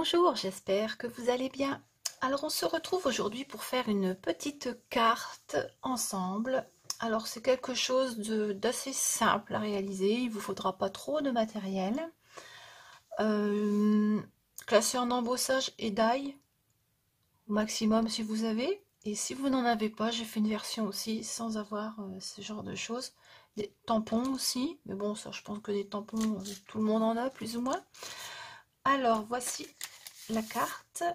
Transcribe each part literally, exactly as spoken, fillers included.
Bonjour, j'espère que vous allez bien. Alors on se retrouve aujourd'hui pour faire une petite carte ensemble. Alors c'est quelque chose d'assez simple à réaliser, il ne vous faudra pas trop de matériel. Euh, classé en embossage et die au maximum si vous avez. Et si vous n'en avez pas, j'ai fait une version aussi sans avoir euh, ce genre de choses. Des tampons aussi, mais bon ça je pense que des tampons, euh, tout le monde en a plus ou moins. Alors voici la carte.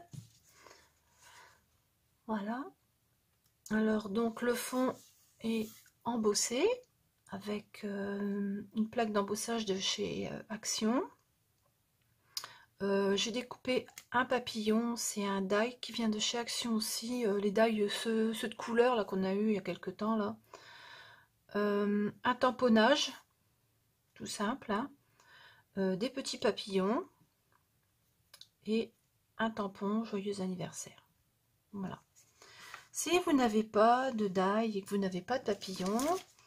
Voilà. Alors donc le fond est embossé avec euh, une plaque d'embossage de chez euh, Action. Euh, j'ai découpé un papillon, c'est un die qui vient de chez Action aussi, euh, les die ceux, ceux de couleur là qu'on a eu il y a quelques temps là. Euh, un tamponnage, tout simple, hein. Euh, des petits papillons et un tampon joyeux anniversaire. Voilà. Si vous n'avez pas de die et que vous n'avez pas de papillon,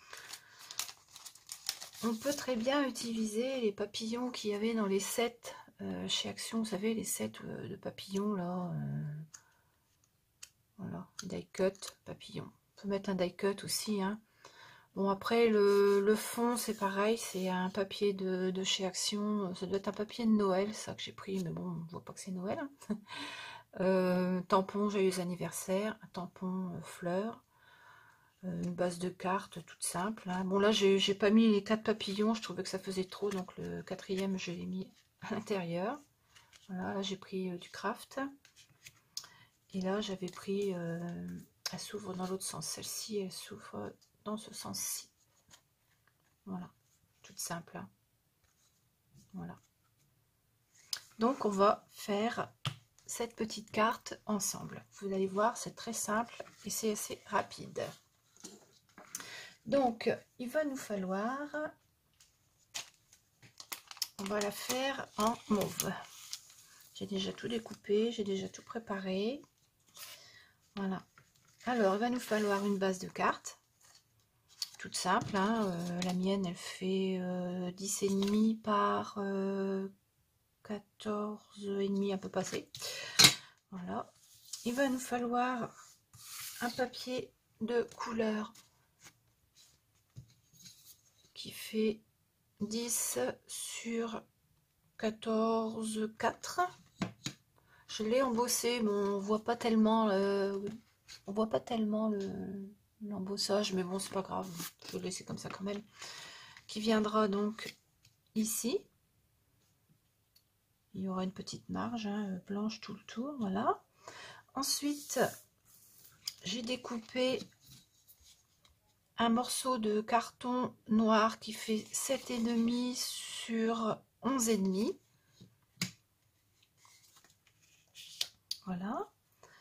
on peut très bien utiliser les papillons qu'il y avait dans les sets euh, chez Action, vous savez, les sets euh, de papillons là. Euh, voilà, die cut, papillon. On peut mettre un die cut aussi, hein. Bon, après, le, le fond, c'est pareil, c'est un papier de, de chez Action. Ça doit être un papier de Noël, ça que j'ai pris, mais bon, on ne voit pas que c'est Noël. Hein. euh, tampon joyeux anniversaire, un tampon euh, fleur. Une base de cartes toute simple, hein. Bon là j'ai pas mis les quatre papillons, je trouvais que ça faisait trop, donc le quatrième je l'ai mis à l'intérieur. Voilà, là j'ai pris euh, du craft, et là j'avais pris, euh, elle s'ouvre dans l'autre sens, celle-ci elle s'ouvre dans ce sens-ci. Voilà, toute simple, hein. Voilà, donc on va faire cette petite carte ensemble. Vous allez voir, c'est très simple et c'est assez rapide. Donc, il va nous falloir, on va la faire en mauve. J'ai déjà tout découpé, j'ai déjà tout préparé. Voilà. Alors, il va nous falloir une base de cartes, toute simple, hein. Euh, la mienne, elle fait euh, dix et demi par euh, quatorze et demi, un peu passé. Voilà. Il va nous falloir un papier de couleur qui fait dix sur quatorze, quatre. Je l'ai embossé, mais on voit pas tellement, euh, on voit pas tellement le l'embossage, mais bon c'est pas grave, je vais le laisser comme ça quand même. Qui viendra donc ici. Il y aura une petite marge, hein, blanche tout le tour, voilà. Ensuite, j'ai découpé un morceau de carton noir qui fait sept et demi sur onze et demi. Voilà.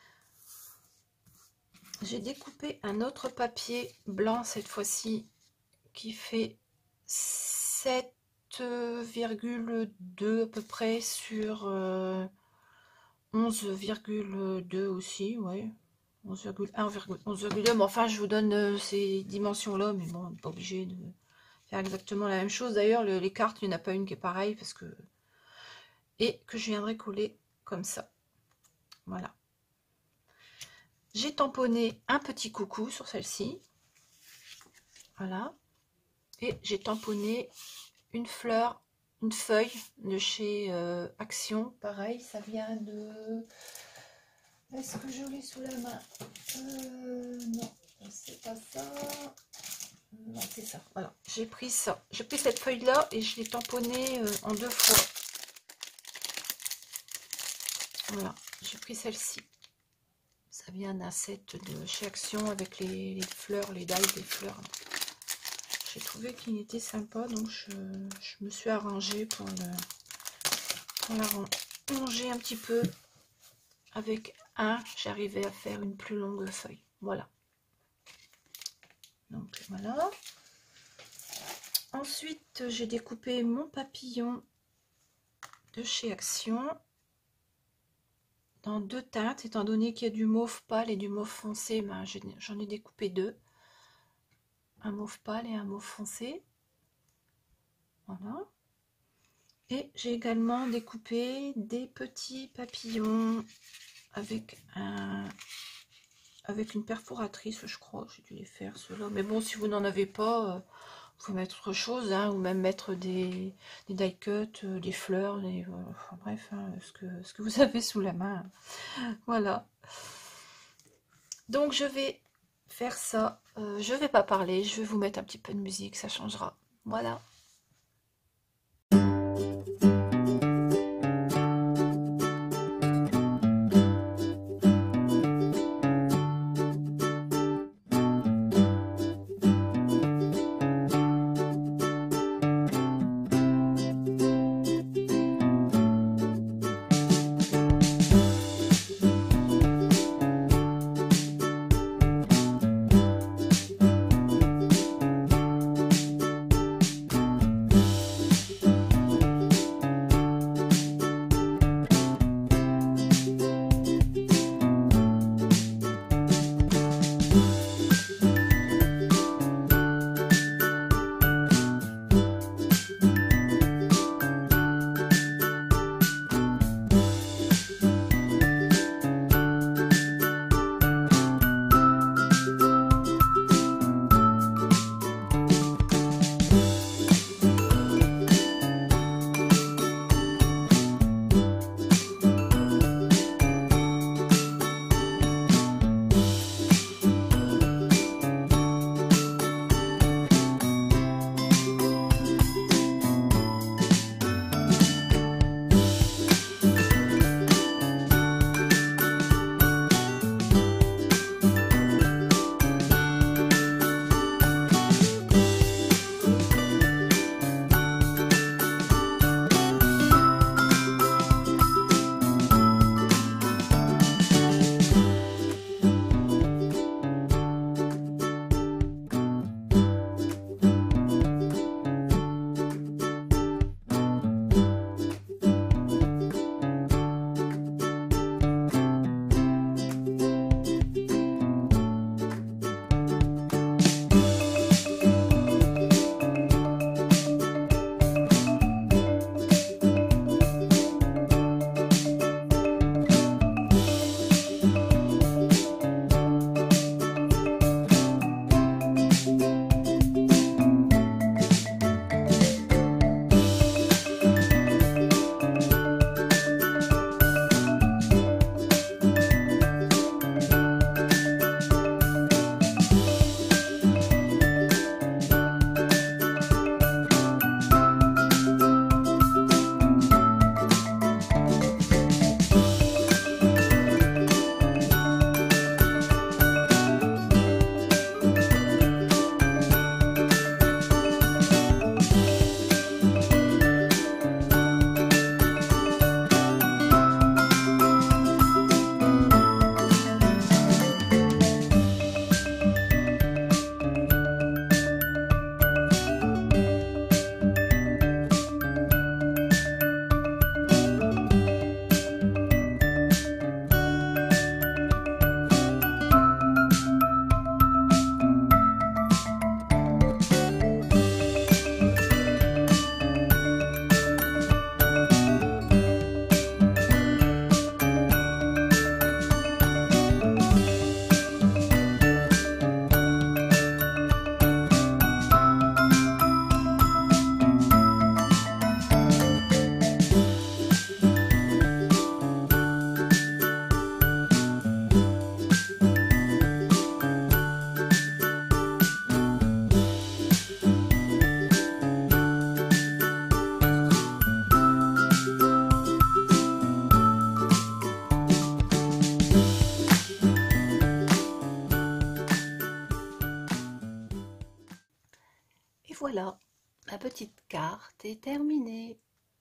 J'ai découpé un autre papier blanc cette fois-ci qui fait sept virgule deux à peu près sur euh, onze virgule deux aussi, ouais. onze virgule un, onze virgule deux, mais enfin je vous donne euh, ces dimensions là, mais bon, on n'est pas obligé de faire exactement la même chose. D'ailleurs, le, les cartes, il n'y en a pas une qui est pareille parce que. Et que je viendrai coller comme ça. Voilà. J'ai tamponné un petit coucou sur celle-ci. Voilà. Et j'ai tamponné une fleur, une feuille de chez euh, Action. Pareil, ça vient de... Est-ce que je l'ai sous la main? euh, Non, c'est pas ça. Non, c'est ça. Voilà, j'ai pris ça. J'ai pris cette feuille-là et je l'ai tamponnée euh, en deux fois. Voilà, j'ai pris celle-ci. Ça vient d'un set de chez Action avec les, les fleurs, les dalles des fleurs. J'ai trouvé qu'il était sympa, donc je, je me suis arrangée pour, le, pour la ranger un petit peu. Avec un, j'arrivais à faire une plus longue feuille. Voilà. Donc voilà. Ensuite, j'ai découpé mon papillon de chez Action dans deux teintes, étant donné qu'il y a du mauve pâle et du mauve foncé, ben, j'en ai découpé deux. Un mauve pâle et un mauve foncé. Voilà. Et j'ai également découpé des petits papillons avec un avec une perforatrice, je crois. J'ai dû les faire ceux-là. Mais bon, si vous n'en avez pas, euh, vous pouvez mettre autre chose, hein, ou même mettre des, des die cuts, euh, des fleurs, des, euh, enfin, bref, hein, ce, que, ce que vous avez sous la main. Voilà. Donc je vais faire ça. Euh, je vais pas parler, je vais vous mettre un petit peu de musique, ça changera. Voilà. Voilà, ma petite carte est terminée.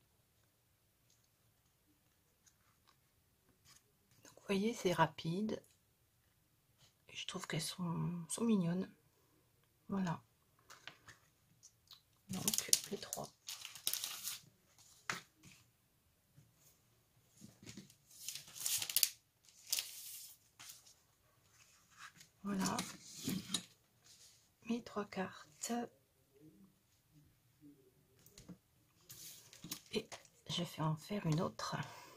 Donc, vous voyez, c'est rapide. Je trouve qu'elles sont, sont mignonnes. Voilà. Donc, les trois. Voilà. Mes trois cartes. Et je vais en faire une autre.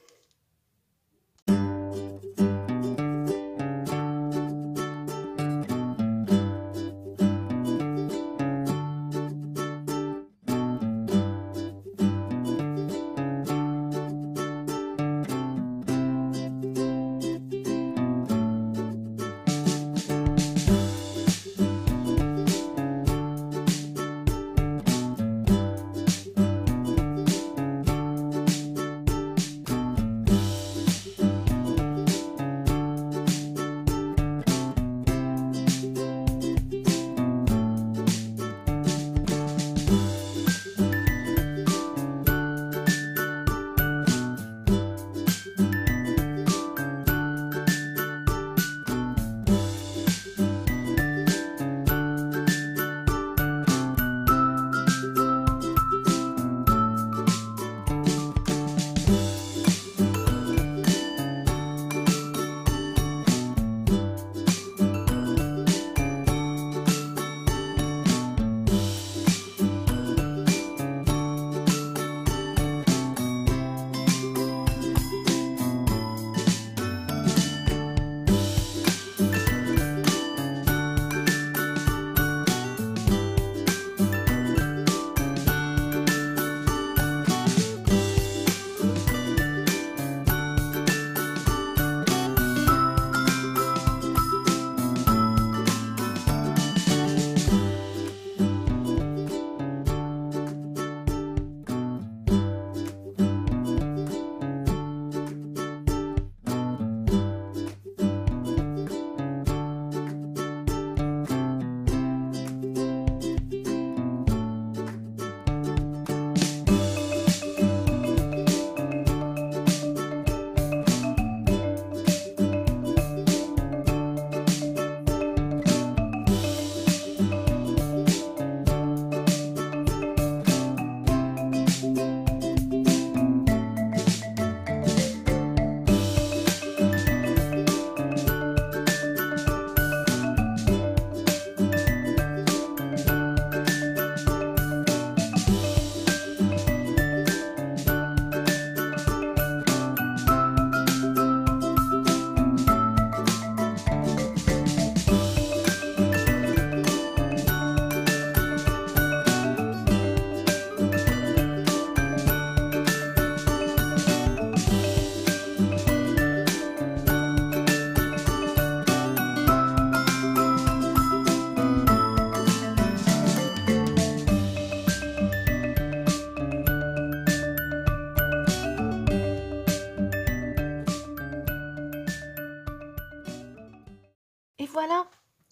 Et voilà.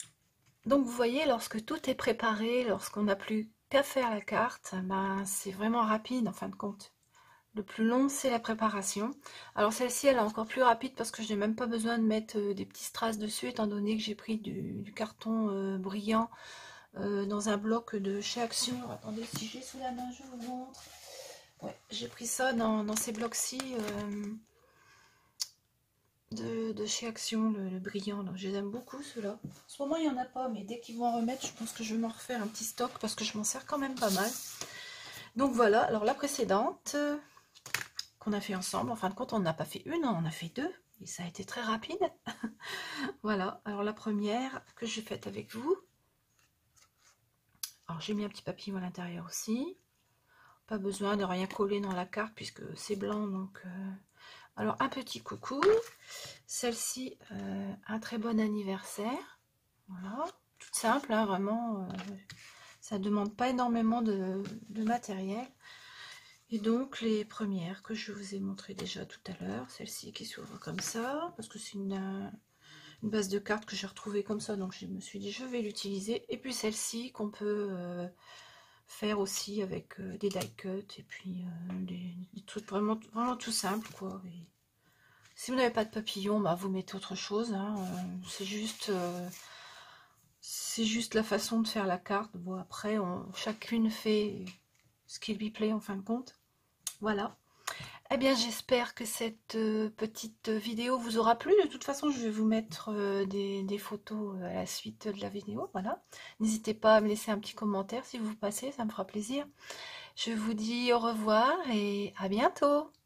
Donc vous voyez, lorsque tout est préparé, lorsqu'on n'a plus qu'à faire la carte, ben, c'est vraiment rapide en fin de compte. Le plus long, c'est la préparation. Alors celle-ci, elle est encore plus rapide parce que je n'ai même pas besoin de mettre euh, des petits strass dessus, étant donné que j'ai pris du, du carton euh, brillant euh, dans un bloc de chez Action. Attendez, si j'ai sous la main, je vous montre. Ouais, j'ai pris ça dans, dans ces blocs-ci euh, de, de chez Action, le, le brillant. Là. Je les aime beaucoup, ceux-là. En ce moment, il n'y en a pas, mais dès qu'ils vont en remettre, je pense que je vais m'en refaire un petit stock parce que je m'en sers quand même pas mal. Donc voilà, alors la précédente... Euh, qu'on a fait ensemble. En fin de compte, on n'a pas fait une, on a fait deux. Et ça a été très rapide. Voilà. Alors la première que j'ai faite avec vous. Alors j'ai mis un petit papillon à l'intérieur aussi. Pas besoin de rien coller dans la carte puisque c'est blanc. Donc, euh... alors un petit coucou. Celle-ci, euh, un très bon anniversaire. Voilà. Toute simple, hein, vraiment. Euh, ça ne demande pas énormément de, de matériel. Et donc les premières que je vous ai montré déjà tout à l'heure, celle-ci qui s'ouvre comme ça, parce que c'est une, une base de cartes que j'ai retrouvée comme ça, donc je me suis dit je vais l'utiliser. Et puis celle-ci qu'on peut euh, faire aussi avec euh, des die cuts et puis euh, des, des trucs vraiment, vraiment tout simples quoi. Et si vous n'avez pas de papillon, bah, vous mettez autre chose, hein. Euh, c'est juste... Euh, c'est juste la façon de faire la carte. Bon après, on, chacune fait ce qui lui plaît en fin de compte. Voilà. Eh bien, j'espère que cette euh, petite vidéo vous aura plu. De toute façon, je vais vous mettre euh, des, des photos à la suite de la vidéo. Voilà. N'hésitez pas à me laisser un petit commentaire si vous passez, ça me fera plaisir. Je vous dis au revoir et à bientôt.